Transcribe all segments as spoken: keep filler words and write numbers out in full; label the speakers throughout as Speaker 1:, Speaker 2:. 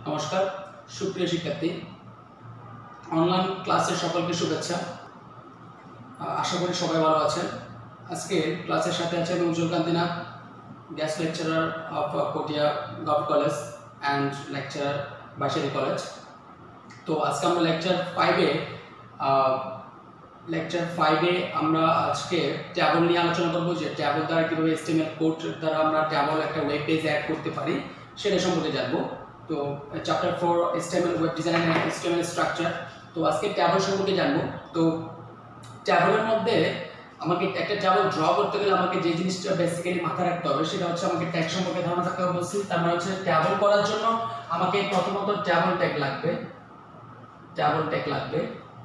Speaker 1: নমস্কার সুপ্রিয় শিক্ষার্থী, অনলাইন ক্লাসের সকলকে শুভেচ্ছা। আশা করি সবাই ভালো আছেন। আজকে ক্লাসের সাথে আছেন Ujjwal Kanti Nag, guest lecturer of Patiya gov college and lecturer Banshari college. তো আজকে আমরা লেকচার ফাইভে লেকচার ফাইভে আমরা আজকে ট্যাবল নিয়ে আলোচনা করবো, যে ট্যাবল দ্বারা কীভাবে এসটিএমএল কোড দ্বারা আমরা ট্যাবল একটা ওয়েব পেজ অ্যাড করতে পারি সেটা সম্পর্কে জানবো। তো chapter four HTML web design and HTML structure. তো আজকে ট্যাবল সম্পর্কে জানবো। তো ট্যাবলের মধ্যে আমাকে একটা ট্যাবল ড্র করতে গেলে আমাকে যে জিনিসটা বেসিক্যালি মাথায় রাখতে হবে সেটা হচ্ছে আমাকে ট্যাগ সম্পর্কে ধারণা থাকতে হবে। বলছি তার মানে হচ্ছে ট্যাবল করার জন্য আমাকে প্রথমত ট্যাবল ট্যাগ লাগবে ট্যাবল ট্যাগ লাগবে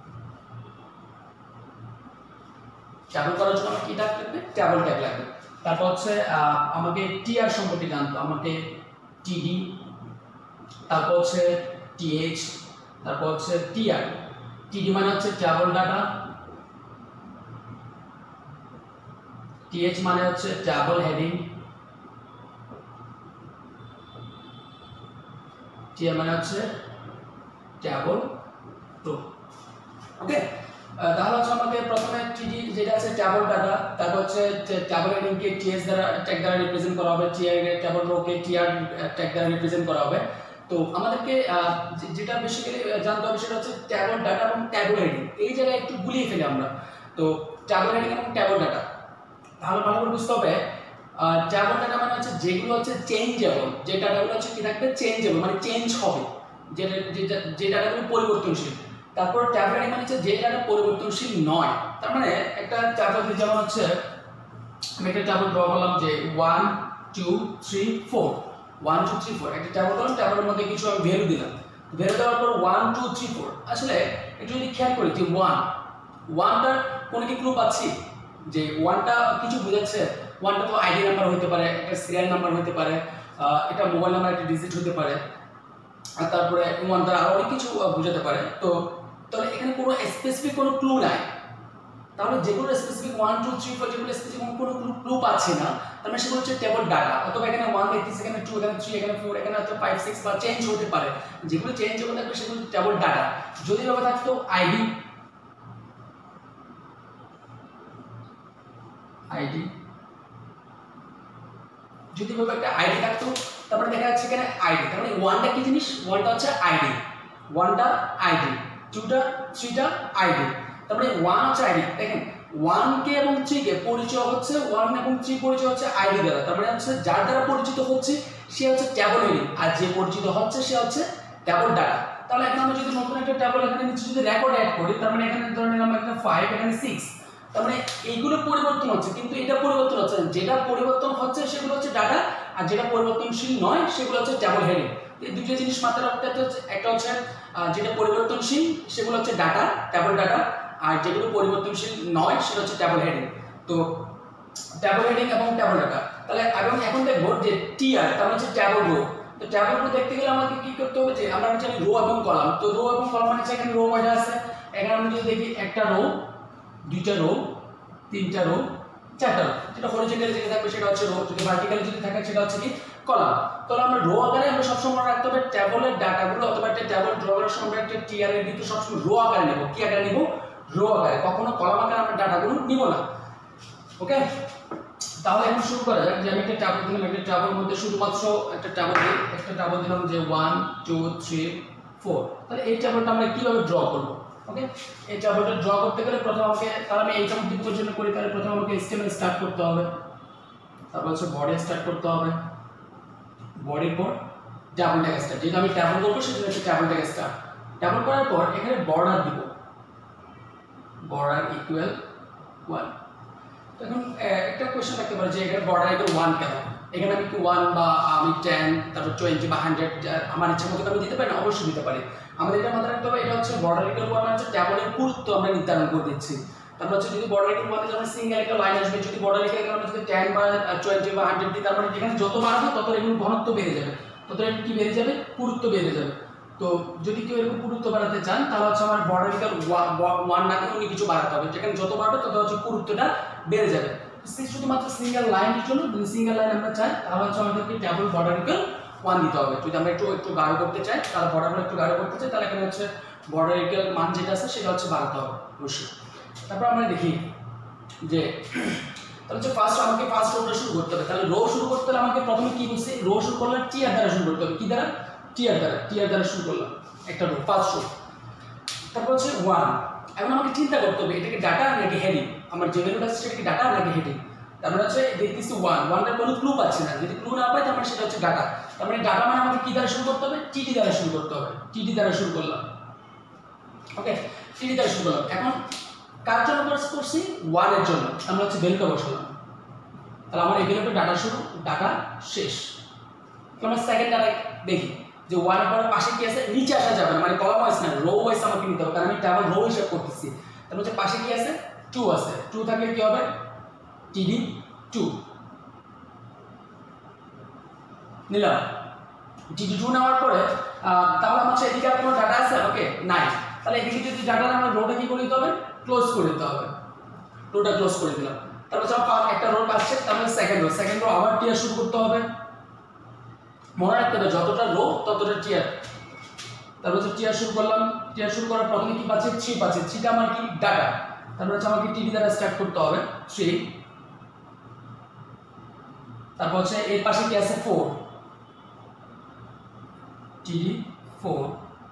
Speaker 1: ট্যাবল করার জন্য আমার কি ট্যাগ লাগবে? ট্যাবল ট্যাগ লাগবে। তারপর হচ্ছে আমাকে টিআর সম্পর্কে জানতে, আমাকে টিডি, তারপর হচ্ছে টিএইচ, তারপর হচ্ছে টিআর। টিডি মানে হচ্ছে ট্যাবল ডাটা, টিএইচ মানে হচ্ছে ট্যাবল হেডিং, টিআর মানে হচ্ছে ট্যাবল রো। ওকে, তাহলে হচ্ছে আমাকে প্রথমে টিডি যেটা আছে ট্যাবল ডাটা, তারপর হচ্ছে ট্যাবল হেডিংকে টিএস দ্বারা ট্যাগ দ্বারা রিপ্রেজেন্ট করা হবে, টিআর ট্যাবল রোকে টিআর ট্যাগ দ্বারা রিপ্রেজেন্ট করা হবে। তো আমাদেরকে যেটা বেসিক্যালি জানতে হবে সেটা হচ্ছে ট্যাবল ডাটা এবং ট্যাবল হেডিং। এই জায়গায় একটু গুলিয়ে ফেলি আমরা। তো ট্যাবল হেডিং এবং ট্যাবল ডাটা তাহলে ভালো করে বুঝতে হবে। ট্যাবল ডাটা মানে হচ্ছে যেগুলো হচ্ছে চেঞ্জেবল, যে ডাটাগুলো হচ্ছে কি থাকবে? চেঞ্জেবল, মানে চেঞ্জ হবে, যেটা যে ডাটাগুলো পরিবর্তনশীল। তারপর ট্যাবল হেডিং মানে হচ্ছে যে ডাটা পরিবর্তনশীল নয়। তার মানে একটা ট্যাবল যেমন হচ্ছে আমি একটা ট্যাবল ড্র করলাম যে one two three four one two three four একটা ট্যাবল করলাম, ট্যাবলের মধ্যে কিছু আমি ভ্যালু দিলাম, ভ্যালু দেওয়ার পর ওয়ান টু থ্রি ফোর আসলে একটু যদি খেয়াল করি যে ওয়ান ওয়ানটার কোনো কি ক্লু পাচ্ছি যে ওয়ানটা কিছু বোঝাচ্ছে? ওয়ানটা তো আইডি নাম্বার হতে পারে, একটা সিরিয়াল নাম্বার হতে পারে, এটা মোবাইল নাম্বার একটা ডিজিট হতে পারে, আর তারপরে ওয়ান দ্বারা আরও অনেক কিছু বোঝাতে পারে। তো তাহলে এখানে কোনো স্পেসিফিক কোনো ক্লু নাই। তাহলে যেগুলো specific one two three four যেগুলো স্পেসিফিক কোনো ক্লু ক্লু পাচ্ছি না, তার মানে সেগুলো হচ্ছে টেবল ডাটা। অথবা এখানে ওয়ান দেখতেছি, এখানে টু, এখানে থ্রি, এখানে ফোর, এখানে হচ্ছে ফাইভ সিক্স বা চেঞ্জ হতে পারে। যেগুলো চেঞ্জ হতে থাকবে সেগুলো টেবল ডাটা। যদি ভাবে থাকতো আইডি আইডি যদি ভাবে একটা আইডি থাকতো, তারপরে দেখা যাচ্ছে এখানে আইডি, তার মানে ওয়ানটা কি জিনিস? ওয়ানটা হচ্ছে আইডি, ওয়ানটা আইডি, টুটা থ্রিটা আইডি। তারপরে ওয়ান হচ্ছে আইডি। দেখেন ওয়ান কে এবং থ্রি কে পরিচয় হচ্ছে, ওয়ান এবং থ্রি পরিচয় হচ্ছে আইডি দ্বারা। তার মানে হচ্ছে যার দ্বারা পরিচিত হচ্ছে সে হচ্ছে ট্যাবল হেডিং, আর যে পরিচিত হচ্ছে সে হচ্ছে ট্যাবল ডাটা। তাহলে এখন আমরা যদি নতুন একটা ট্যাবল এখানে নিচে যদি রেকর্ড অ্যাড করি, তার মানে এখানে ধরে নিলাম একটা ফাইভ, এখানে সিক্স, তার মানে এইগুলো পরিবর্তন হচ্ছে, কিন্তু এটা পরিবর্তন হচ্ছে না। যেটা পরিবর্তন হচ্ছে সেগুলো হচ্ছে ডাটা, আর যেটা পরিবর্তনশীল নয় সেগুলো হচ্ছে ট্যাবল হেডিং। এই দুটো জিনিস মাথায় রাখতে হচ্ছে। একটা হচ্ছে যেটা পরিবর্তনশীল সেগুলো হচ্ছে ডাটা, ট্যাবল ডাটা, আর যেগুলো পরিবর্তনশীল নয় সেটা হচ্ছে ট্যাবল হেডিং। তো ট্যাবল হেডিং এবং ট্যাবল ডাটা। তাহলে এবং এখন দেখবো যে টিআর, তার মানে হচ্ছে ট্যাবল রো। তো ট্যাবল রো দেখতে গেলে আমাকে কি করতে হবে? যে আমরা জানি রো এবং কলাম। তো রো এবং কলাম মানে হচ্ছে এখানে রো কয়টা আছে? এখানে আমরা যদি দেখি একটা রো, দুইটা রো, তিনটা রো, চারটা রো। যেটা হরিজন্টালি যেটা থাকবে সেটা হচ্ছে রো, যদি ভার্টিক্যালি যদি থাকে সেটা হচ্ছে কি কলাম। তাহলে আমরা রো আকারে আমরা সবসময় রাখতে হবে ট্যাবলের ডাটাগুলো, অথবা একটা ট্যাবল ড্র করার সময় একটা টিআর এর ভিতরে সবসময় রো আকারে নেব। কি আকারে নিব? রো আকারে, কখনো কলাম আকারে আমরা ডাটাগুলো নিব না। ওকে, তাহলে এখন শুরু করা যাক। যে আমি একটা ট্যাবল দিলাম, একটা ট্যাবলের মধ্যে শুধুমাত্র একটা ট্যাবল দিই, একটা ট্যাবল দিলাম যে ওয়ান টু থ্রি ফোর। তাহলে এই ট্যাবলটা আমরা কিভাবে ড্র করব? ওকে, এই ট্যাবলটা ড্র করতে গেলে প্রথমে আমাকে, তাহলে আমি এইটা উদ্দীপকের জন্য করি, তাহলে প্রথমে আমাকে এইচটিএমএল স্টার্ট করতে হবে, তারপর হচ্ছে বডি স্টার্ট করতে হবে, বডির পর ট্যাবল ট্যাগ স্টার্ট। যেহেতু আমি ট্যাবল করবো সেজন্য হচ্ছে ট্যাবল ট্যাগ স্টার্ট। ট্যাবল করার পর এখানে বর্ডার দিব, বর্ডার ইকুয়াল ওয়ান। তো এখন একটা কোয়েশ্চেন থাকতে পারে যে এখানে বর্ডার ইকুয়াল ওয়ান কেন? এখানে আমি কি ওয়ান বা আমি টেন, তারপর টোয়েন্টি বা হান্ড্রেড আমার ইচ্ছা মতো আমি দিতে পারি না? অবশ্যই দিতে পারি। আমাদের এটা মাথায় রাখতে হবে, এটা হচ্ছে বর্ডার ইকুয়াল ওয়ান হচ্ছে ট্যাবলের গুরুত্ব আমরা নির্ধারণ করে দিচ্ছি। তারপর হচ্ছে যদি বর্ডার ইকুয়াল ওয়ান যেমন সিঙ্গেল একটা লাইন আসবে, যদি বর্ডার ইকুয়াল আমরা যদি টেন বা টোয়েন্টি বা হান্ড্রেড দিই, তারপরে যেখানে যত বাড়াবো তত এগুলো ঘনত্ব বেড়ে যাবে, তত এর কি বেড়ে যাবে? পুরুত্ব বেড়ে যাবে। তো যদি কেউ এরকম পুরুত্ব বাড়াতে চান তাহলে হচ্ছে আমার বর্ডার ইকুয়াল ওয়ান না দিয়ে অন্য কিছু বাড়াতে হবে, যেখানে যত বাড়বে তত হচ্ছে পুরুত্বটা বেড়ে যাবে। শুধুমাত্র সিঙ্গেল লাইনের জন্য, যদি সিঙ্গেল লাইন আমরা চাই তাহলে হচ্ছে আমাদেরকে ট্যাবল বর্ডার ইকুয়াল ওয়ান দিতে হবে। যদি আমরা একটু একটু গাঢ় করতে চাই তাহলে বর্ডারগুলো একটু গাঢ় করতে চাই তাহলে এখানে হচ্ছে বর্ডার এরিয়ার মান যেটা আছে সেটা হচ্ছে বাড়াতে হবে অবশ্যই। তারপর আমরা দেখি যে তাহলে হচ্ছে ফার্স্ট আমাকে ফার্স্ট রোটা শুরু করতে হবে। তাহলে রো শুরু করতে হলে আমাকে প্রথমে কি বলছি, রো শুরু করলে টিয়ার দ্বারা শুরু করতে হবে। কি দ্বারা? টিয়ার দ্বারা। টিয়ার দ্বারা শুরু করলাম একটা রো, ফার্স্ট রো। তারপর হচ্ছে ওয়ান। এখন আমাকে চিন্তা করতে হবে এটাকে ডাটা নাকি হেডিং, আমার যে ভ্যালুটা আছে সেটা কি ডাটা নাকি হেডিং। তারপরে হচ্ছে দেখতেছি ওয়ান, ওয়ানটার কোনো ক্লু পাচ্ছি না, যদি ক্লু না পাই তার মানে সেটা হচ্ছে ডাটা। তার মানে ডাটা মানে আমাকে কি দ্বারা শুরু করতে হবে, টিটি দ্বারা শুরু করতে হবে। টিটি দ্বারা শুরু করলাম, ওকে, টিটি দ্বারা শুরু করলাম। এখন কার জন্য কাজ করছি, ওয়ানের জন্য, আমরা হচ্ছে ভ্যালুটা বসালাম। তাহলে আমার এই ভ্যালুটা ডাটা শুরু, ডাটা শেষ। আমরা সেকেন্ড ডাটা দেখি যে ওয়ানের পরে পাশে কি আছে, নিচে আসা যাবে না, মানে কলাম ওয়াইজ না, রো ওয়াইজ আমাকে নিতে হবে, কারণ আমি টেবিল রো হিসাব করতেছি। তার হচ্ছে পাশে কি আছে, টু আছে, টু থাকলে কি হবে, টিডি টু নিলাম। টিডি টু নেওয়ার পরে তাহলে আমার এদিকে আর কোনো ডাটা আছে, ওকে, নাই। তাহলে এদিকে যদি ডাটা আমরা রোটা কি করে দিতে হবে, ক্লোজ করে দিতে হবে। রোটা ক্লোজ করে দিলাম। তারপর যখন একটা রো আসছে তাহলে সেকেন্ড রো, সেকেন্ড রো আবার টিয়ার শুরু করতে হবে। মনে রাখতে হবে যতটা রো ততটা টিয়ার। তারপর হচ্ছে টিয়ার শুরু করলাম, টিয়ার শুরু করার প্রথমে কি পাচ্ছে, থ্রি পাচ্ছে, থ্রিটা আমার কি ডাটা। তারপর হচ্ছে আমাকে টিডি দ্বারা স্টার্ট করতে হবে, থ্রি। তারপর হচ্ছে এর পাশে কি আছে, ফোর, টিডি ফোর।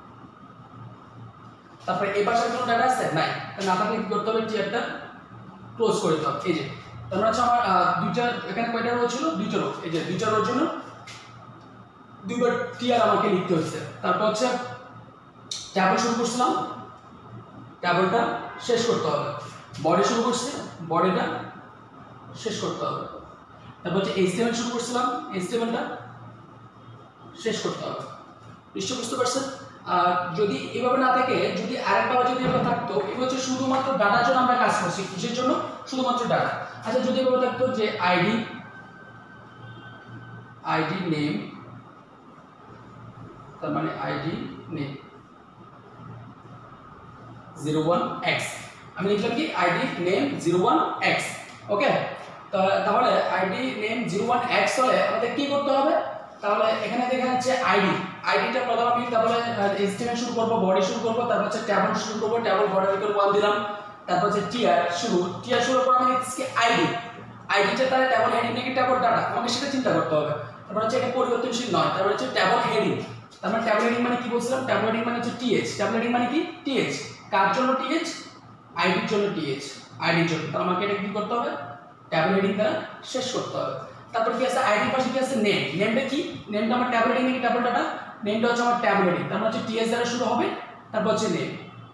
Speaker 1: তারপরে এই পাশে কোনো ডাটা আছে, নাই। না থাকলে কি করতে হবে, টিয়ারটা ক্লোজ করে দিতে হবে। এই যে তারপর হচ্ছে আমার দুইটা, এখানে কয়টা রো ছিল, দুইটা রো, এই যে দুইটা রোর জন্য দুইবার টিয়ার আমাকে লিখতে হচ্ছে। তারপর হচ্ছে ট্যাবল শুরু করছিলাম, ট্যাবলটা শেষ করতে হবে। বডি শুরু করছি, বডিটা শেষ করতে হবে। তারপর হচ্ছে এইচটিএমএল শুরু করছিলাম, এইচটিএমএলটা শেষ করতে হবে। নিশ্চয় বুঝতে পারছেন? আর যদি এভাবে না থাকে, যদি আরেকবার যদি এভাবে থাকতো, এগুলো হচ্ছে শুধুমাত্র ডাটার জন্য আমরা কাজ করছি, কিসের জন্য, শুধুমাত্র ডাটা। আচ্ছা যদি এভাবে থাকতো যে আইডি, আইডি নেম, তার মানে ID name zero one X, আমি লিখলাম কি ID name zero one X, okay. তাহলে ID name zero one X হলে আমাদের কি করতে হবে, তাহলে এখানে দেখা যাচ্ছে আইডি, আইডিটা প্রথমে আমি তাহলে এইচটিএমএল শুরু করব, বডি শুরু করব, তারপর হচ্ছে ট্যাবল শুরু করব, ট্যাবল বর্ডার ইকুয়াল ওয়ান দিলাম। তারপর হচ্ছে টিআর শুরু, টিআর শুরু করে আমি লিখছি আইডি, আইডিটা তাহলে ট্যাবল হেডিং নাকি ট্যাবল ডাটা, আমাকে সেটা চিন্তা করতে হবে। তারপর হচ্ছে এটা পরিবর্তনশীল নয়, তারপর হচ্ছে ট্যাবল হেডিং। তার মানে ট্যাবল হেডিং মানে কি বলছিলাম, ট্যাবল হেডিং মানে হচ্ছে টিএইচ, ট্যাবল হেডিং মানে কি টিএইচ, কার জন্য টিএইচ, আইডির জন্য টিএইচ, আইডির জন্য। তাহলে আমাকে এটা কি করতে হবে, ট্যাবল হেডিং দ্বারা শেষ করতে হবে। তারপর কি আছে, আইডির পাশে কি আছে, নেম, নেমটা কি, নেমটা আমার ট্যাবল হেডিং নাকি ট্যাবল ডাটা, নেমটা হচ্ছে আমার ট্যাবল হেডিং, তার মানে হচ্ছে টিএস দ্বারা শুরু হবে, তারপর হচ্ছে নেম,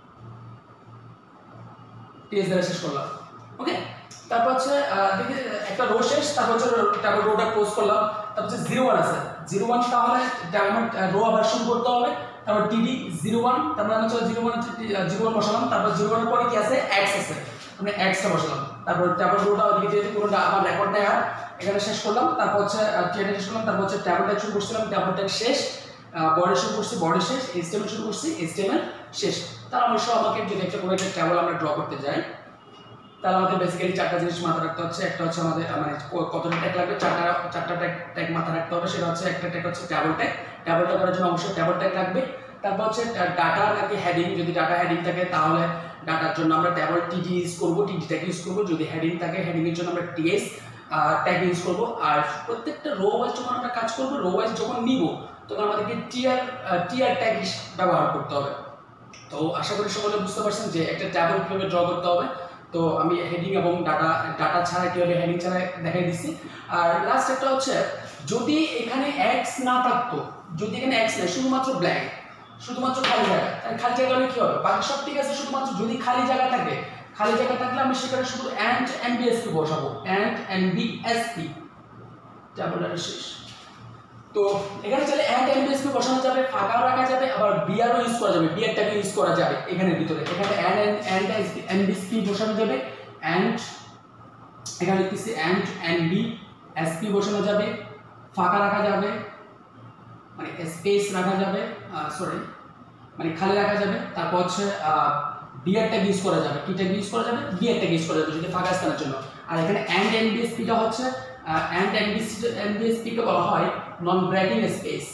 Speaker 1: টিএস দ্বারা শেষ করলাম, ওকে। তারপর হচ্ছে দেখি একটা রো শেষ, তারপর হচ্ছে ট্যাবল রোটা ক্লোজ করলাম। তারপর হচ্ছে জিরো ওয়ান আছে, জিরো ওয়ান তাহলে আমার রো আবার শুরু করতে হবে। তারপর টিডি জিরো ওয়ান, তার মানে হচ্ছে জিরো ওয়ান, জিরো ওয়ান বসালাম। তারপর জিরো ওয়ানের পরে কি আছে, এক্স আছে, মানে এক্সটা বসালাম। তারপর ট্যাবল রোটা ওদিকে যেহেতু কোনো আমার রেকর্ড নেই আর, এখানে শেষ করলাম। তারপর হচ্ছে টিএটা শেষ করলাম। তারপর হচ্ছে ট্যাবল ট্যাগ শুরু করছিলাম, ট্যাবল ট্যাগ শেষ, বডি শুরু করছি, বডি শেষ, এইচটিএমএল শুরু করছি, এইচটিএমএল শেষ। তার অবশ্য আমাকে যদি একটা কোনো একটা ট্যাবল আমরা ড্র করতে যাই, তাহলে আমাদের বেসিক্যালি চারটা জিনিস মাথায় রাখতে হচ্ছে। একটা হচ্ছে আমাদের মানে কতটা ট্যাগ লাগবে, চারটা চারটা ট্যাগ ট্যাগ মাথায় রাখতে হবে। সেটা হচ্ছে একটা ট্যাগ হচ্ছে ট্যাবল ট্যাগ, ট্যাবল ট্যাগ করার জন্য অবশ্যই ট্যাবল ট্যাগ লাগবে। তারপর হচ্ছে ডাটা নাকি হেডিং, যদি ডাটা হেডিং থাকে তাহলে ডাটার জন্য আমরা ট্যাবল টিডি ইউজ করবো, টিডি ট্যাগ ইউজ করবো। যদি হেডিং থাকে হেডিংয়ের জন্য আমরা টিএস ট্যাগ ইউজ করবো। আর প্রত্যেকটা রো ওয়াইজ যখন আমরা কাজ করবো, রো ওয়াইজ যখন নিব তখন আমাদেরকে টিআর টিআর ট্যাগ ব্যবহার করতে হবে। তো আশা করি সকলে বুঝতে পারছেন যে একটা ট্যাবল কীভাবে ড্র করতে হবে। তো আমি হেডিং এবং ডাটা ডাটা ছাড়া কীভাবে হেডিং ছাড়া দেখাই দিচ্ছি। আর লাস্ট একটা হচ্ছে, যদি এখানে এক্স না থাকতো, যদি এখানে এক্স নেই, শুধুমাত্র ব্ল্যাঙ্ক, শুধুমাত্র খালি জায়গা, তাহলে খালি জায়গা হলে কী হবে, বাকি সব ঠিক আছে, শুধুমাত্র যদি খালি জায়গা থাকে, খালি জায়গা থাকলে আমি সেখানে শুধু অ্যান্ড এনবিএসপি বসাবো, অ্যান্ড এনবিএসপি, ট্যাবল ডাটা শেষ। তো এখানে চাইলে অ্যান্ড এনবিএসপি বসানো যাবে, ফাঁকাও রাখা যাবে, আবার বিআরও ইউজ করা যাবে, বিআরটাকে ইউজ করা যাবে এখানের ভিতরে। এখানে অ্যান্ড অ্যান্ড এনবিএসপি বসানো যাবে, অ্যান্ড এখানে লিখতেছি অ্যান্ড এনবিএসপি বসানো যাবে, ফাঁকা রাখা যাবে, মানে স্পেস রাখা যাবে, সরি মানে খালি রাখা যাবে। তারপর হচ্ছে বিআরটাকে ইউজ করা যাবে, কিটাকে ইউজ করা যাবে, বিআরটাকে ইউজ করা যাবে যদি ফাঁকা স্থানের জন্য। আর এখানে অ্যান্ড এনবিএসপিটা হচ্ছে অ্যান্ড এনবিএসপি এনবিএসপিকে বলা হয় non breaking space.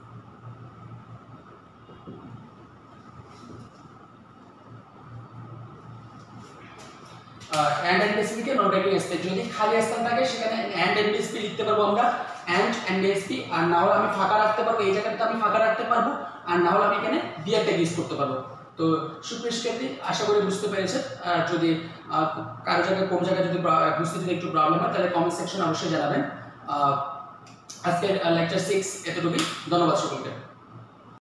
Speaker 1: And and SP কে নন ব্রেকিং স্পেস। যদি খালি স্থান থাকে সেখানে অ্যান্ড এন্ড এসপি লিখতে পারবো আমরা, অ্যান্ড এন্ড এসপি। আর না হলে আমি ফাঁকা রাখতে পারবো, এই জায়গাটাতে আমি ফাঁকা রাখতে পারবো, আর না হলে আমি এখানে বিয়ার ট্যাগ ইউজ করতে পারবো। তো সুপ্রিয় শিক্ষার্থী, আশা করি বুঝতে পেরেছেন। আর যদি কারো জায়গায় কোন জায়গায় যদি বুঝতে যদি একটু প্রবলেম হয় তাহলে কমেন্ট সেকশনে অবশ্যই জানাবেন। আজকের লেকচার সিক্স এতটুকুই। ধন্যবাদ সকলকে।